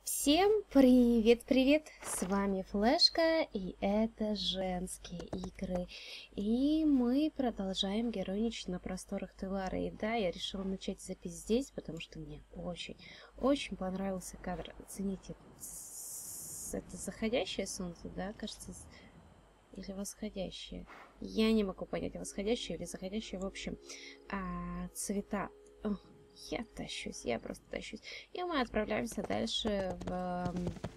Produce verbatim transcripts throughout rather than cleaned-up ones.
Всем привет-привет! С вами Флешка, и это женские игры. И мы продолжаем героиничать на просторах Теллара. И да, я решила начать запись здесь, потому что мне очень-очень понравился кадр. Оцените, это заходящее солнце, да, кажется, или восходящее. Я не могу понять, восходящее или заходящее. В общем, а, цвета. Я тащусь, я просто тащусь. И мы отправляемся дальше в,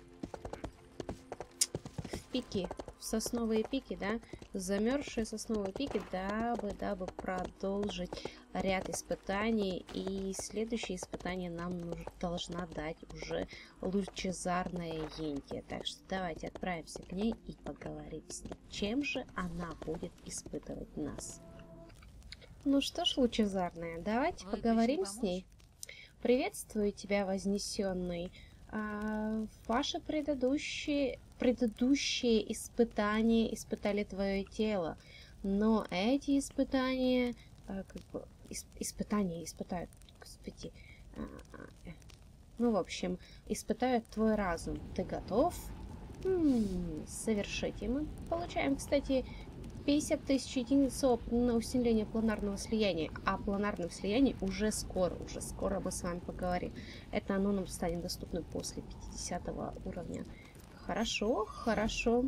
в пики, в сосновые пики, да, замерзшие сосновые пики, дабы, дабы продолжить ряд испытаний. И следующее испытание нам нужно, должна дать уже лучезарная Йенти. Так что давайте отправимся к ней и поговорим с ней. Чем же она будет испытывать нас? Ну что ж, лучезарная, давайте Вы поговорим с ней. Приветствую тебя, вознесенный. А, ваши предыдущие, предыдущие испытания испытали твое тело, но эти испытания, а, как бы, исп, испытания испытают, господи, а, а, ну, в общем, испытают твой разум. Ты готов? М-м, совершить. И мы получаем, кстати, пятьдесят тысяч единиц опыта на усиление планарного слияния. А планарном слиянии уже скоро, уже скоро мы с вами поговорим. Это оно нам станет доступно после пятидесятого уровня. Хорошо, хорошо.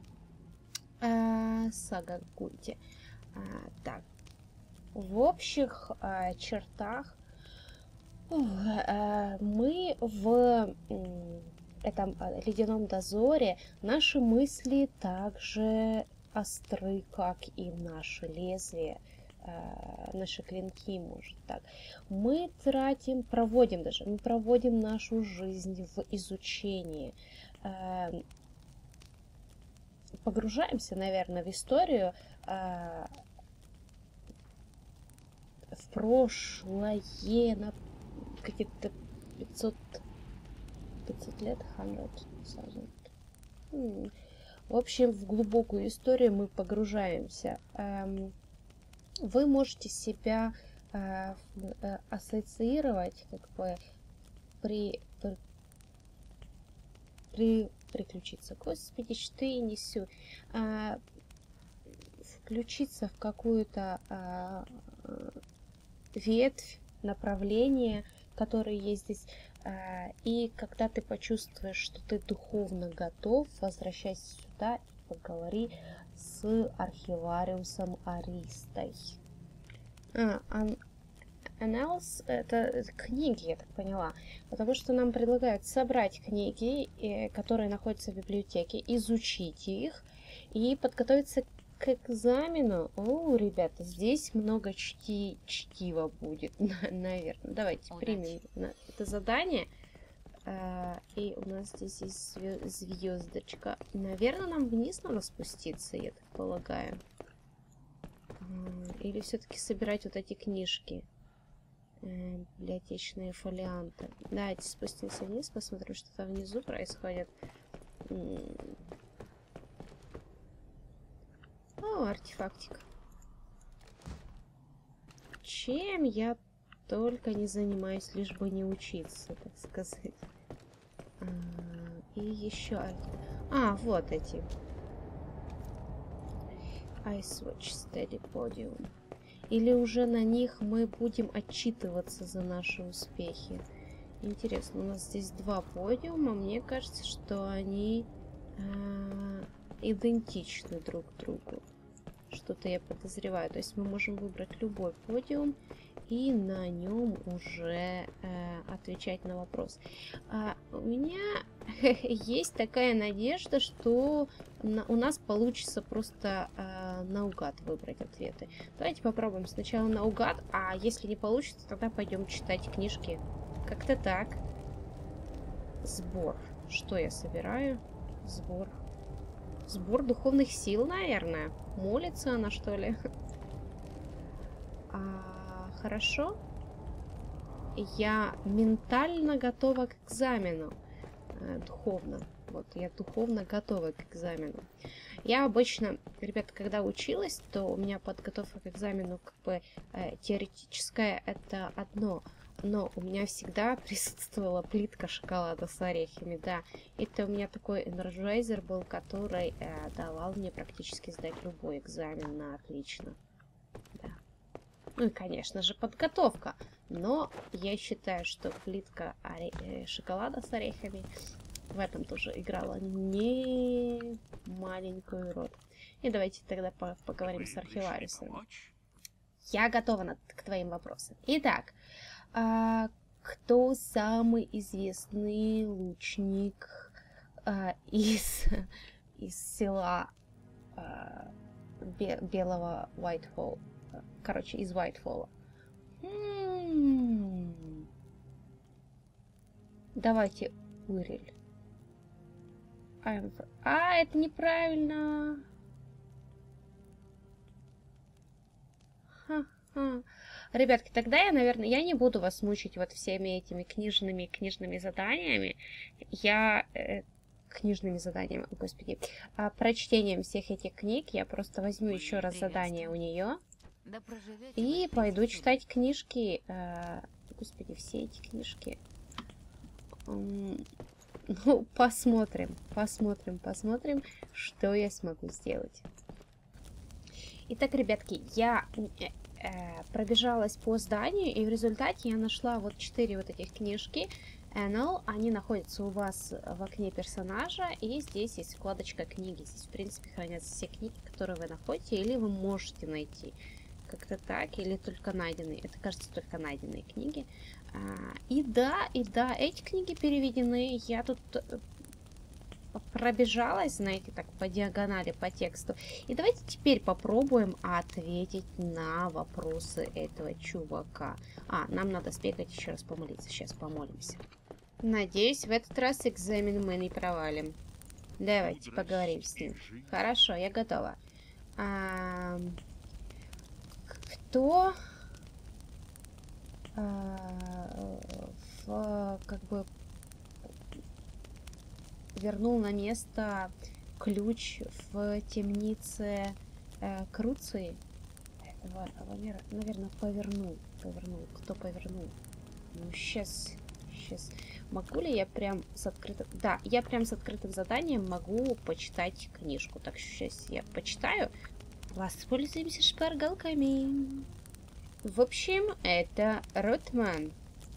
А, сага Гульти. А, так. В общих а, чертах а, мы в этом ледяном дозоре, наши мысли также остры, как и наши лезвия, э, наши клинки, может так. Мы тратим, проводим даже, мы проводим нашу жизнь в изучении. Э, погружаемся, наверное, в историю, э, в прошлое, на какие-то пятьсот лет, сто тысяч. В общем, в глубокую историю мы погружаемся. Вы можете себя ассоциировать, как бы при, при, при приключиться. Господи, что я несу? Включиться в какую-то ветвь, направление, которое есть здесь. И когда ты почувствуешь, что ты духовно готов, возвращайся сюда и поговори с архивариусом Аристой. А, Annals — это книги, я так поняла. Потому что нам предлагают собрать книги, которые находятся в библиотеке, изучить их и подготовиться к экзамену. О, ребята, здесь много чти... чтива будет, наверное. Давайте примем это задание. А, и у нас здесь есть звездочка. Наверное, нам вниз надо спуститься, я так полагаю. Или все-таки собирать вот эти книжки. Библиотечные фолианты. Давайте спустимся вниз, посмотрим, что там внизу происходит. О, артефактик. Чем я только не занимаюсь, лишь бы не учиться, так сказать. А, и еще... А, вот эти. Ice Watch Steady Podium. Или уже на них мы будем отчитываться за наши успехи. Интересно, у нас здесь два подиума. Мне кажется, что они а, идентичны друг другу. Что-то я подозреваю. То есть мы можем выбрать любой подиум и на нем уже э, отвечать на вопрос. А у меня есть такая надежда, что на, у нас получится просто э, наугад выбрать ответы. Давайте попробуем сначала наугад, а если не получится, тогда пойдем читать книжки. Как-то так. Сбор. Что я собираю? Сбор. Сбор духовных сил, наверное. Молится она, что ли? А, хорошо. Я ментально готова к экзамену. Э, духовно. Вот, я духовно готова к экзамену. Я обычно, ребята, когда училась, то у меня подготовка к экзамену как бы э, теоретическая, это одно. но у меня всегда присутствовала плитка шоколада с орехами, да. Это у меня такой энерджайзер был, который э, давал мне практически сдать любой экзамен на отлично. Да. Ну и, конечно же, подготовка. Но я считаю, что плитка оре... э, шоколада с орехами в этом тоже играла не маленькую роль. И давайте тогда по поговорим с архивариусом. Я готова на к твоим вопросам. Итак, а, кто самый известный лучник а, из, из села а, бе Белого Уайтфолл? Короче, из Уайтфолла. М-м-м. Давайте Уриль. А, это неправильно. Ха-ха. Ребятки, тогда я, наверное, я не буду вас мучить вот всеми этими книжными книжными заданиями. Я э, книжными заданиями, господи, а, прочтением всех этих книг я просто возьму еще раз задание у нее да и пойду читать книжки. Э, господи, все эти книжки. Ну, посмотрим, посмотрим, посмотрим, что я смогу сделать. Итак, ребятки, я э, э, пробежалась по зданию, и в результате я нашла вот четыре вот этих книжки. Энел, они находятся у вас в окне персонажа, и здесь есть вкладочка книги. Здесь, в принципе, хранятся все книги, которые вы находите, или вы можете найти. Как-то так, или только найденные. Это, кажется, только найденные книги. А, и да, и да, эти книги переведены. Я тут пробежалась, знаете, так по диагонали, по тексту. И давайте теперь попробуем ответить на вопросы этого чувака. А, нам надо сбегать еще раз помолиться. Сейчас помолимся. Надеюсь, в этот раз экзамен мы не провалим. Давайте поговорим с ним. Хорошо, я готова. А... Кто а, в, как бы вернул на место ключ в темнице э, Круции? Наверное, повернул. Повернул. Кто повернул? Ну, сейчас. Сейчас. Могу ли я прям с открытым... Да, я прям с открытым заданием могу почитать книжку. Так, сейчас я почитаю. Воспользуемся шпаргалками. В общем, это Ротман.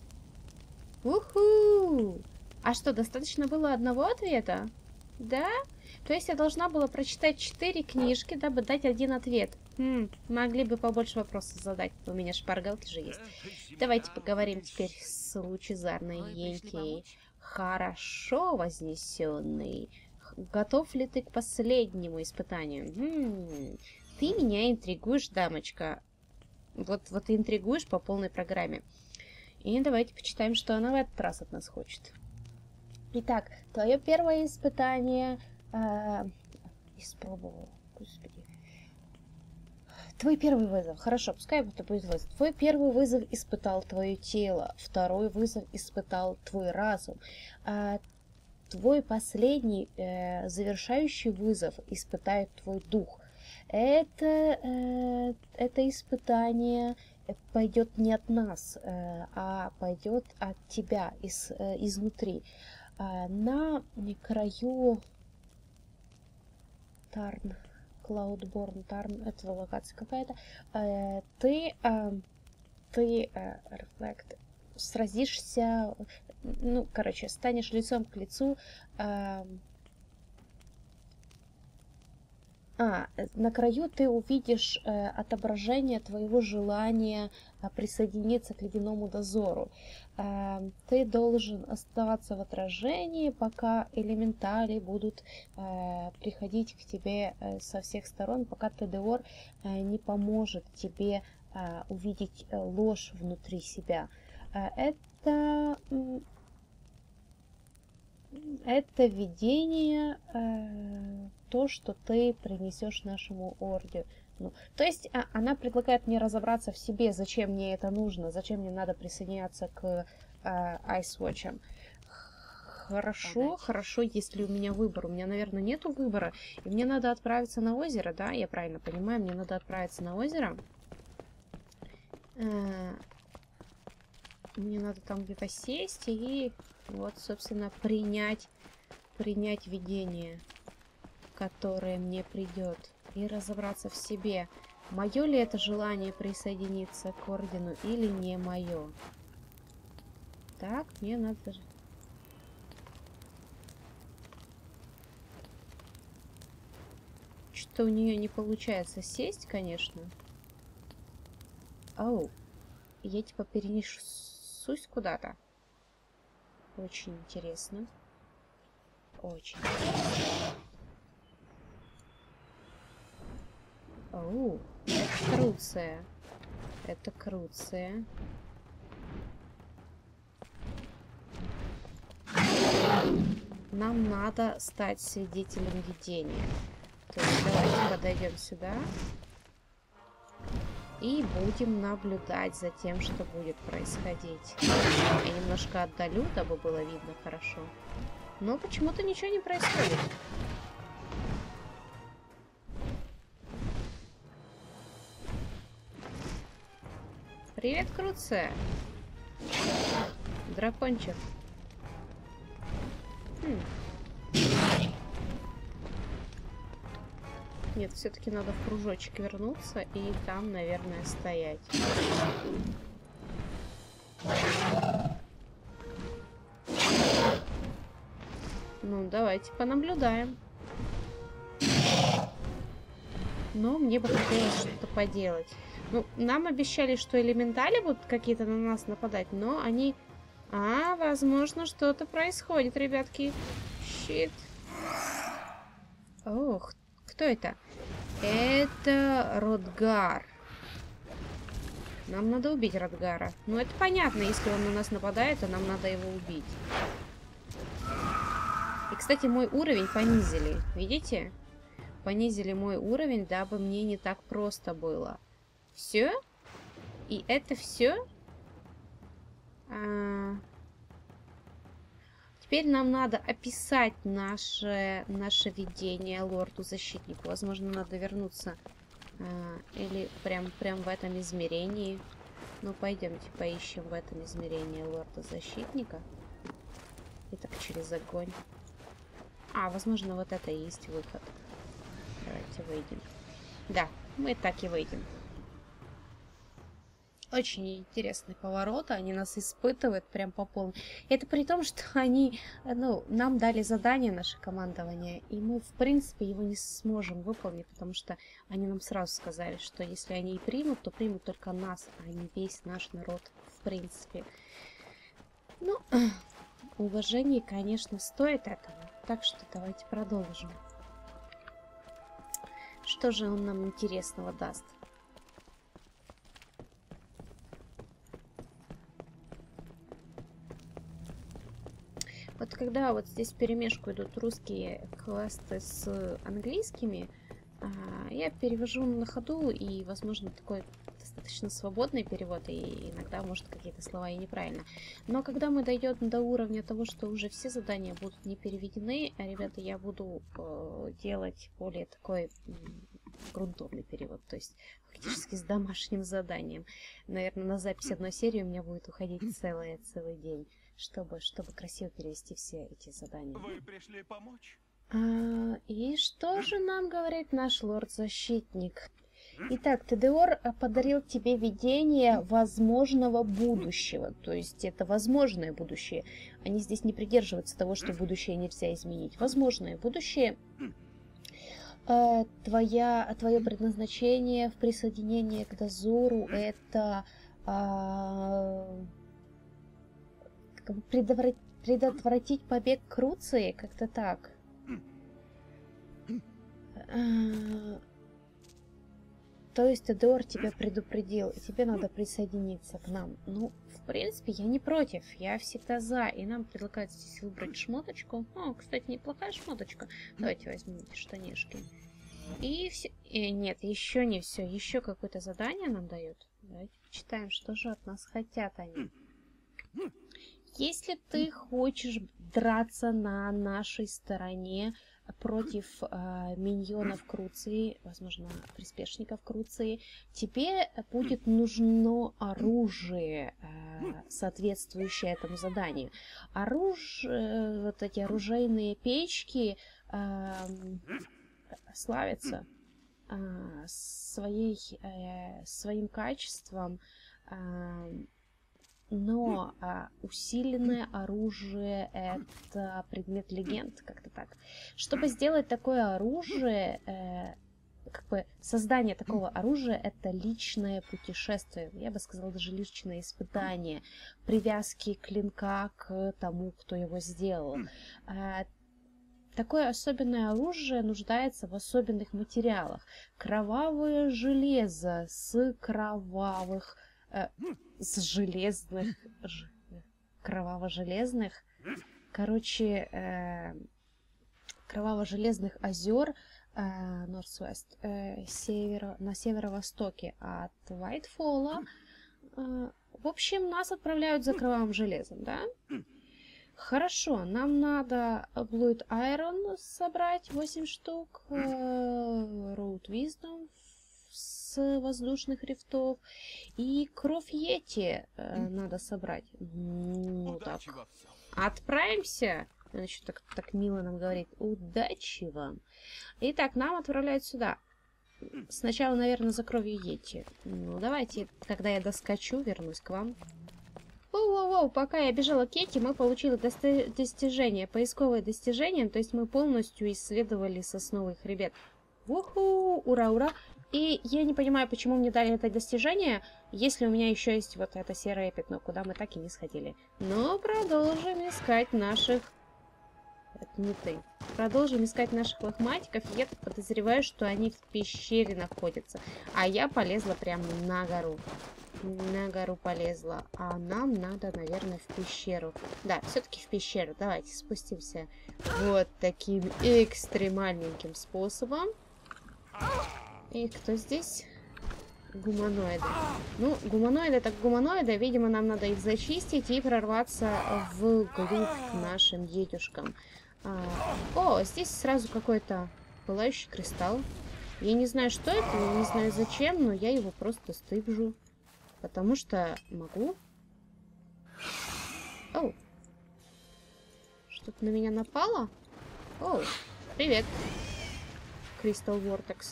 Уху! А что, достаточно было одного ответа? Да? То есть я должна была прочитать четыре книжки, дабы дать один ответ. Хм, могли бы побольше вопросов задать. У меня шпаргалки же есть. Давайте поговорим теперь с лучезарной Енькой. Хорошо вознесенный. Готов ли ты к последнему испытанию? Хм, ты меня интригуешь, дамочка. Вот, вот интригуешь по полной программе. И давайте почитаем, что она в этот раз от нас хочет. Итак, твое первое испытание... Э, испробовала, господи. Твой первый вызов. Хорошо, пускай это будет вызов. Твой первый вызов испытал твое тело. Второй вызов испытал твой разум. А твой последний э, завершающий вызов испытает твой дух. Это, э, это испытание пойдет не от нас, э, а пойдет от тебя, из, э, изнутри. Э, на краю Тарн, Cloudborn, Тарн, это локация какая-то, э, ты, э, ты, э, Reflect, сразишься, ну, короче, станешь лицом к лицу. Э, А, на краю ты увидишь э, отображение твоего желания э, присоединиться к ледяному дозору. Э, ты должен оставаться в отражении, пока элементали будут э, приходить к тебе э, со всех сторон, пока Тедеор э, не поможет тебе э, увидеть э, ложь внутри себя. Э, это... Это видение, э, то, что ты принесешь нашему орде. Ну, то есть а, она предлагает мне разобраться в себе, зачем мне это нужно, зачем мне надо присоединяться к э, Icewatch. Хорошо, Удачи. Хорошо, если у меня выбор. У меня, наверное, нету выбора. И мне надо отправиться на озеро, да? Я правильно понимаю, мне надо отправиться на озеро. Э, Мне надо там где-то сесть и вот, собственно, принять, принять видение, которое мне придет, и разобраться в себе. Мое ли это желание присоединиться к ордену или не мое? Так, мне надо... Что у нее не получается сесть, конечно. Оу, я типа перенесусь куда-то. Очень интересно. Очень интересно. Оу, это Круция. Это Круция. Нам надо стать свидетелем видения. То есть давайте подойдем сюда и будем наблюдать за тем, что будет происходить. Я немножко отдалю, дабы было видно хорошо. Но почему-то ничего не происходит. Привет, Круция. Дракончик. Хм. Нет, все-таки надо в кружочек вернуться и там, наверное, стоять. Ну, давайте понаблюдаем. Но мне бы хотелось что-то поделать. Ну, нам обещали, что элементали будут какие-то на нас нападать, но они... А, возможно, что-то происходит, ребятки. Щит. Ох, кто это? Это Родгар. Нам надо убить Родгара. Ну, это понятно, если он на нас нападает, то нам надо его убить. И, кстати, мой уровень понизили. Видите? Понизили мой уровень, дабы мне не так просто было. Все? И это все? А... Теперь нам надо описать наше, наше видение лорду-защитнику. Возможно, надо вернуться а, или прям, прям в этом измерении. Ну, пойдемте поищем в этом измерении лорда-защитника. Итак, через огонь. А, возможно, вот это и есть выход. Давайте выйдем. Да, мы так и выйдем. Очень интересный поворот, они нас испытывают прям по полной. Это при том, что они, ну, нам дали задание, наше командование, и мы, в принципе, его не сможем выполнить, потому что они нам сразу сказали, что если они и примут, то примут только нас, а не весь наш народ, в принципе. Ну, уважение, конечно, стоит этого, так что давайте продолжим. Что же он нам интересного даст? Вот когда вот здесь в перемешку идут русские квесты с английскими, я перевожу на ходу, и, возможно, такой достаточно свободный перевод, и иногда, может, какие-то слова и неправильно. Но когда мы дойдем до уровня того, что уже все задания будут не переведены, ребята, я буду э, делать более такой э, грунтовный перевод, то есть фактически с домашним заданием. Наверное, на запись одной серии у меня будет уходить целый, целый день, чтобы, чтобы красиво перевести все эти задания. Вы пришли помочь? А, и что же нам говорит наш лорд-защитник? Итак, Тедеор подарил тебе видение возможного будущего. То есть это возможное будущее. Они здесь не придерживаются того, что будущее нельзя изменить. Возможное будущее. А, твоя, твое предназначение в присоединении к дозору — это а, предотвратить, предотвратить побег Круции, как-то так. А, то есть Тедеор тебя предупредил, и тебе надо присоединиться к нам. Ну, в принципе, я не против, я всегда за. И нам предлагают здесь выбрать шмоточку. О, кстати, неплохая шмоточка. Давайте возьмем эти штанишки. И все... Э, нет, еще не все. Еще какое-то задание нам дают. Давайте почитаем, что же от нас хотят они. Если ты хочешь драться на нашей стороне, против э, миньонов Круции, возможно, приспешников Круции, тебе будет нужно оружие, э, соответствующее этому заданию. Оружие, вот эти оружейные печки э, славятся э, своей, э, своим качеством, э, но а, усиленное оружие — это предмет легенд, как-то так. Чтобы сделать такое оружие, э, как бы создание такого оружия — это личное путешествие, я бы сказала, даже личное испытание, привязки клинка к тому, кто его сделал. Э, Такое особенное оружие нуждается в особенных материалах. Кровавое железо с кровавых... Э, с железных... Ж, кроваво-железных... Короче, э, кроваво-железных озер э, Northwest, э, северо, на северо-востоке от Whitefall. Э, в общем, нас отправляют за кровавым железом, да? Хорошо, нам надо Blood Iron собрать восемь штук, Road Wisdom с воздушных рифтов и кровь Йети э, надо собрать. Ну так, отправимся. Она еще так, так мило нам говорит. Удачи вам. Итак, нам отправляют сюда. Сначала, наверное, за кровью Йети. Ну, давайте, когда я доскочу, вернусь к вам. Воу-воу-воу, пока я бежала к Йети, мы получили дости достижение, поисковое достижение, то есть мы полностью исследовали сосновый хребет. Уху, ура-ура! И я не понимаю, почему мне дали это достижение, если у меня еще есть вот это серое пятно, куда мы так и не сходили. Но продолжим искать наших... Это не ты. Продолжим искать наших лохматиков. Я подозреваю, что они в пещере находятся. А я полезла прямо на гору. На гору полезла. А нам надо, наверное, в пещеру. Да, все-таки в пещеру. Давайте спустимся вот таким экстремальненьким способом. И кто здесь? Гуманоиды. Ну, гуманоиды так гуманоиды. Видимо, нам надо их зачистить и прорваться вглубь к нашим едюшкам. А, о, здесь сразу какой-то пылающий кристалл. Я не знаю, что это, я не знаю зачем, но я его просто стыбжу. Потому что могу. Оу. Что-то на меня напало? Оу, привет. Crystal Vortex.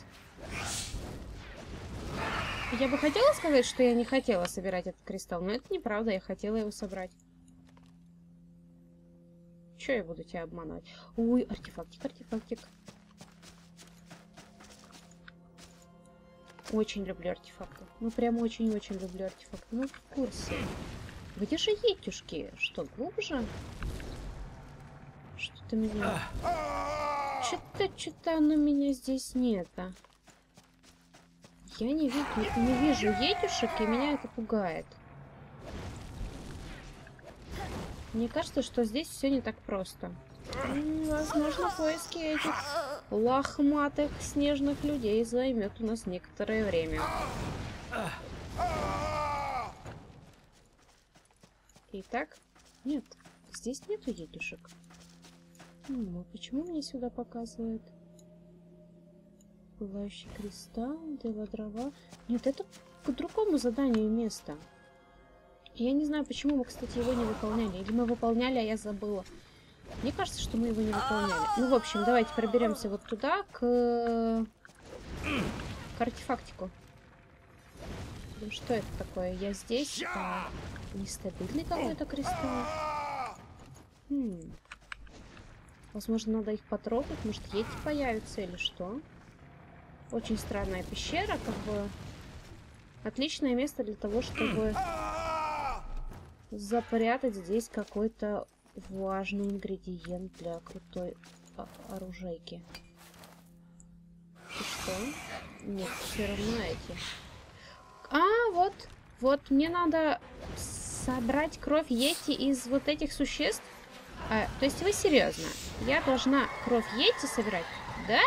Я бы хотела сказать, что я не хотела собирать этот кристалл, но это неправда, я хотела его собрать. Чё я буду тебя обманывать? Ой, артефактик, артефактик. Очень люблю артефакты. Ну, прям очень-очень люблю артефакты. Ну, в курсе. Где же етюшки? Что, глубже? Что-то меня... Что-то, что-то оно меня здесь нет, а. Я не вижу, не вижу етюшек, и меня это пугает. Мне кажется, что здесь все не так просто. Возможно, поиски этих лохматых снежных людей займет у нас некоторое время. Итак, нет, здесь нету етюшек. Хм, а почему мне сюда показывает? Пылающий кристалл, дело дрова. Нет, это к другому заданию место. Я не знаю, почему мы, кстати, его не выполняли. Или мы выполняли, а я забыла. Мне кажется, что мы его не выполняли. Ну, в общем, давайте проберемся вот туда, к, к артефактику. Ну, что это такое? Я здесь. А... Нестабильный какой-то кристалл. Хм. Возможно, надо их потрогать. Может, ети появятся или что? Очень странная пещера, как бы. Отличное место для того, чтобы запрятать здесь какой-то важный ингредиент для крутой оружейки. И что? Нет, все равно эти. А, вот. Вот, мне надо собрать кровь йети из вот этих существ. А, то есть вы серьезно? Я должна кровь йети собирать? Да?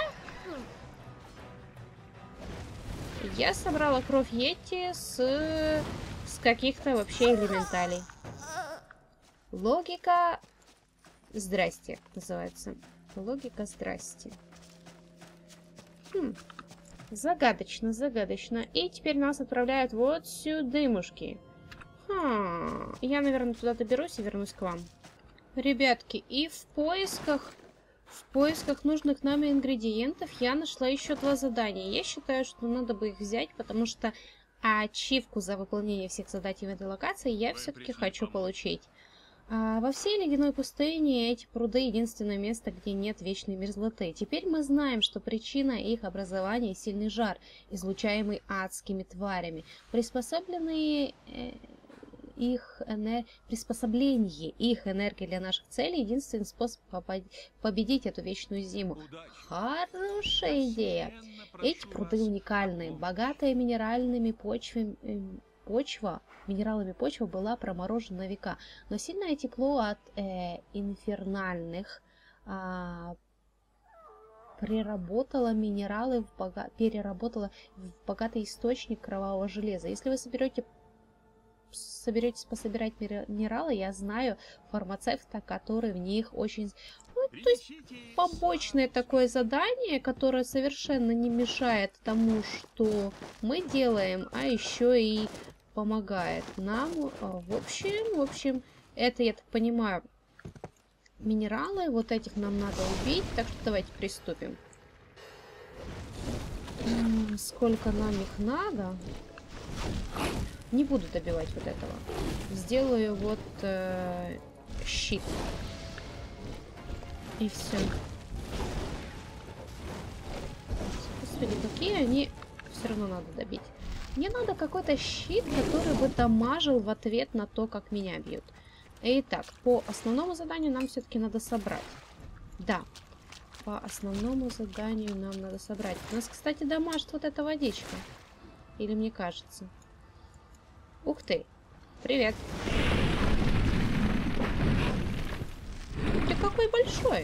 Я собрала кровь йети с, с каких-то вообще элементалей. Логика... Здрасте, называется. Логика, здрасте. Хм. Загадочно, загадочно. И теперь нас отправляют вот сюда, мушки. Ха. Я, наверное, туда доберусь и вернусь к вам. Ребятки, и в поисках... В поисках нужных нами ингредиентов я нашла еще два задания. Я считаю, что надо бы их взять, потому что ачивку за выполнение всех заданий в этой локации я все-таки хочу получить. А во всей ледяной пустыне эти пруды единственное место, где нет вечной мерзлоты. Теперь мы знаем, что причина их образования — сильный жар, излучаемый адскими тварями. Приспособленные... Э Их энер... приспособление их энергии для наших целей — единственный способ победить эту вечную зиму. Хорошая идея. Эти пруды уникальны. Богатая минеральными почвами, почва, минералами почва была проморожена на века. Но сильное тепло от э, инфернальных а, переработала минералы в бога... переработала в богатый источник кровавого железа. Если вы соберете соберетесь пособирать минералы, я знаю фармацевта, который в них очень... Ну, то есть побочное такое задание, которое совершенно не мешает тому, что мы делаем, а еще и помогает нам. В общем, в общем, это, я так понимаю, минералы. Вот этих нам надо убить, так что давайте приступим. Сколько нам их надо? Не буду добивать вот этого. Сделаю вот э, щит. И все. Господи, какие они... Все равно надо добить. Мне надо какой-то щит, который бы дамажил в ответ на то, как меня бьют. Итак, по основному заданию нам все-таки надо собрать. Да. По основному заданию нам надо собрать. У нас, кстати, дамажит вот эта водичка. Или мне кажется. Ух ты! Привет! Ты какой большой!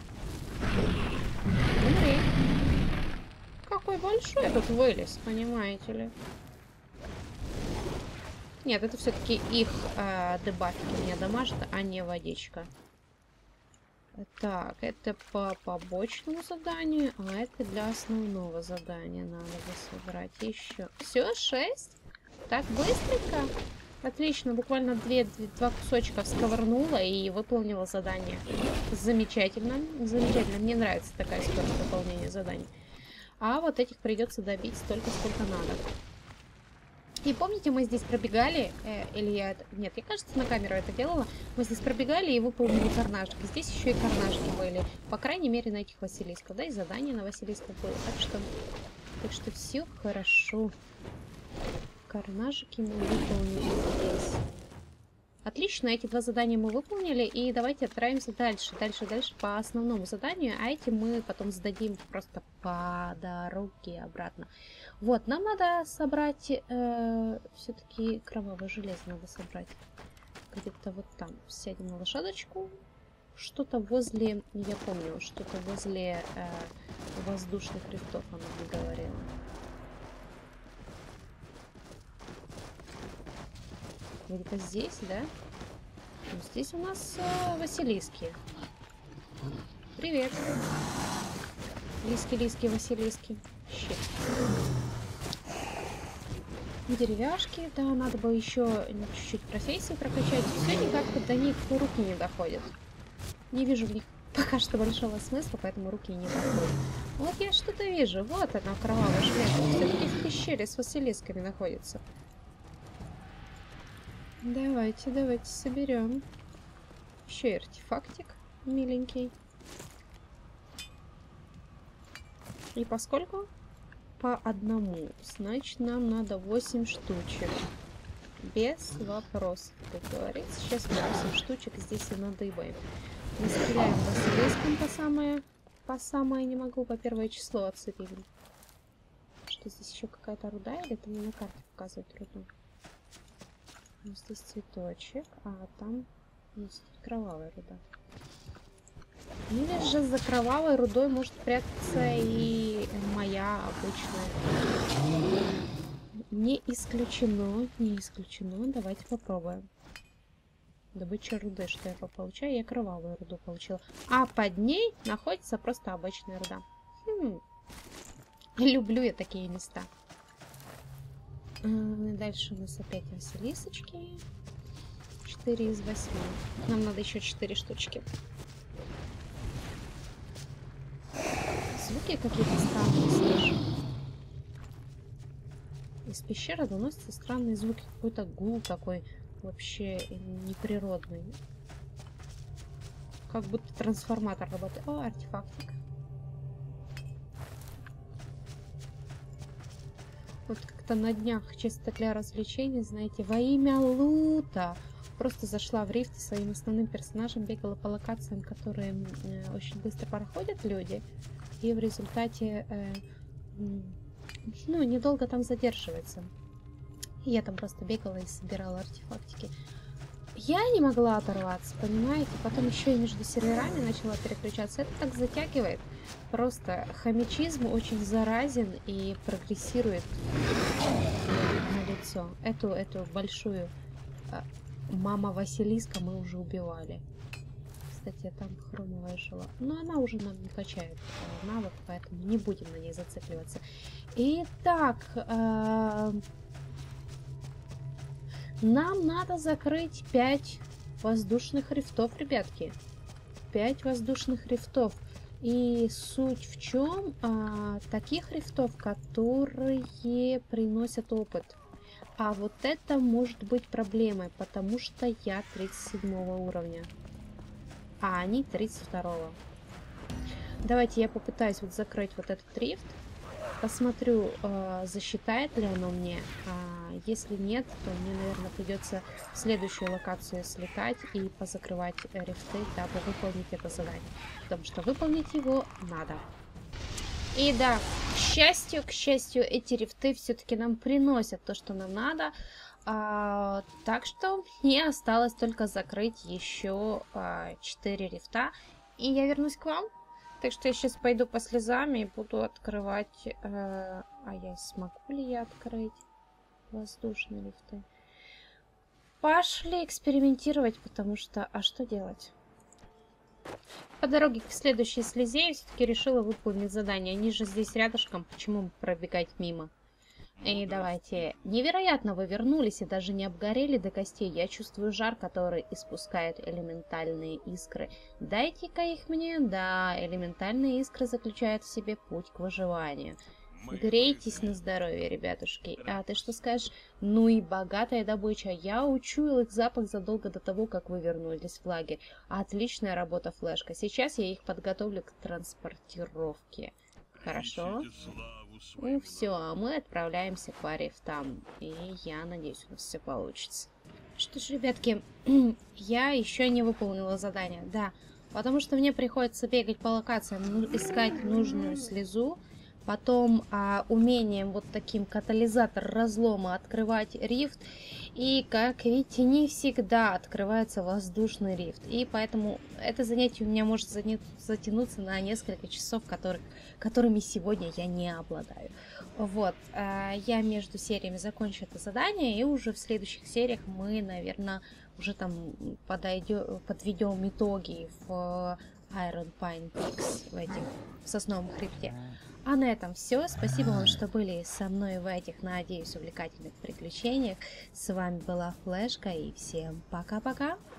Умри! Какой большой тут вылез, понимаете ли? Нет, это все-таки их э, дебафики меня дамажат, а не водичка. Так, это по побочному заданию, а это для основного задания надо собрать еще. Все, шесть? Так быстренько? Отлично, буквально две, два кусочка всковырнула и выполнила задание. Замечательно, замечательно. Мне нравится такая скорость выполнения заданий. А вот этих придется добить столько, сколько надо. И помните, мы здесь пробегали, э, или я это... Нет, я, кажется, на камеру это делала. Мы здесь пробегали и выполнили карнажик. Здесь еще и карнажики были. По крайней мере, на этих Василисков. Да, и задание на Василисков было. Так что, так что все хорошо. Карнажики мы выполнили здесь. Отлично, эти два задания мы выполнили. И давайте отправимся дальше, дальше, дальше по основному заданию. А эти мы потом сдадим просто по дороге обратно. Вот, нам надо собрать... Э, все-таки кровавое железо надо собрать. Где-то вот там. Сядем на лошадочку. Что-то возле... Я помню, что-то возле э, воздушных рифтов она мне говорила. Где-то здесь, да? Ну, здесь у нас э, Василиски. Привет. Лиски, лиски, Василиски. Щит. Деревяшки, да, надо бы еще чуть-чуть профессии прокачать. Все никак до них руки не доходят. Не вижу в них пока что большого смысла, поэтому руки не доходят. Вот я что-то вижу. Вот она, кровавая железа. Все-таки в пещере с Василисками находится. Давайте, давайте соберем. Еще и артефактик миленький. И поскольку по одному, значит, нам надо восемь штучек. Без вопросов, как говорится. Сейчас мы восемь штучек здесь и надыбаем. Мы стреляем Василиском по самое, по самое не могу, по первое число отцепим. Что здесь еще какая-то руда, или это мне на карте показывает руду? Здесь цветочек, а там у нас кровавая руда. Или же за кровавой рудой может прятаться и моя обычная. Не исключено, не исключено. Давайте попробуем. Добыча руды, что я получаю? Я кровавую руду получила. А под ней находится просто обычная руда. Хм. Люблю я такие места. Дальше у нас опять Василисочки. четыре из восьми. Нам надо еще четыре штучки. Звуки какие-то странные слышу. Из пещеры доносятся странные звуки. Какой-то гул такой вообще неприродный. Как будто трансформатор работает. О, артефактик. Вот как-то на днях, чисто для развлечений, знаете, во имя лута просто зашла в рифт своим основным персонажем, бегала по локациям, которые э, очень быстро проходят люди, и в результате э, ну, недолго там задерживается. И я там просто бегала и собирала артефактики. Я не могла оторваться, понимаете? Потом еще и между серверами начала переключаться. Это так затягивает. Просто хомячизм очень заразен и прогрессирует на лицо. Эту, эту большую мама Василиска мы уже убивали. Кстати, там хромовая жила. Но она уже нам не качает навык, поэтому не будем на ней зацикливаться. Итак, э нам надо закрыть пять воздушных рифтов, ребятки. пять воздушных рифтов. И суть в чем? А, таких рифтов, которые приносят опыт. А вот это может быть проблемой, потому что я тридцать седьмого уровня. А они тридцать второго. Давайте я попытаюсь вот закрыть вот этот рифт. Посмотрю, э, засчитает ли оно мне. А если нет, то мне, наверное, придется в следующую локацию слетать и позакрывать рифты, дабы выполнить это задание. Потому что выполнить его надо. И да, к счастью, к счастью, эти рифты все-таки нам приносят то, что нам надо. А, так что мне осталось только закрыть еще а, четыре рифта. И я вернусь к вам. Так что я сейчас пойду по слезам и буду открывать... Э, а я смогу ли я открыть воздушные лифты? Пошли экспериментировать, потому что... А что делать? По дороге к следующей слезе я все-таки решила выполнить задание. Они же здесь рядышком, почему пробегать мимо? И давайте. Невероятно, вы вернулись и даже не обгорели до костей. Я чувствую жар, который испускают элементальные искры. Дайте-ка их мне. Да, элементальные искры заключают в себе путь к выживанию. Грейтесь на здоровье, ребятушки. А ты что скажешь? Ну и богатая добыча. Я учуял их запах задолго до того, как вы вернулись в лагерь. Отличная работа, Флешка. Сейчас я их подготовлю к транспортировке. Хорошо. Ну все, а мы отправляемся к рифтам. И я надеюсь, у нас все получится. Что ж, ребятки, я еще не выполнила задание. Да, потому что мне приходится бегать по локациям, искать нужную слезу. Потом а, умением вот таким катализатор разлома открывать рифт. И, как видите, не всегда открывается воздушный рифт. И поэтому это занятие у меня может затянуться на несколько часов, которых, которыми сегодня я не обладаю. Вот. А, я между сериями закончу это задание. И уже в следующих сериях мы, наверное, уже там подойдем, подведем итоги в Iron Pine Peaks, в этих в сосновом хребте. А на этом все. Спасибо вам, что были со мной в этих, надеюсь, увлекательных приключениях. С вами была Флешка, и всем пока-пока.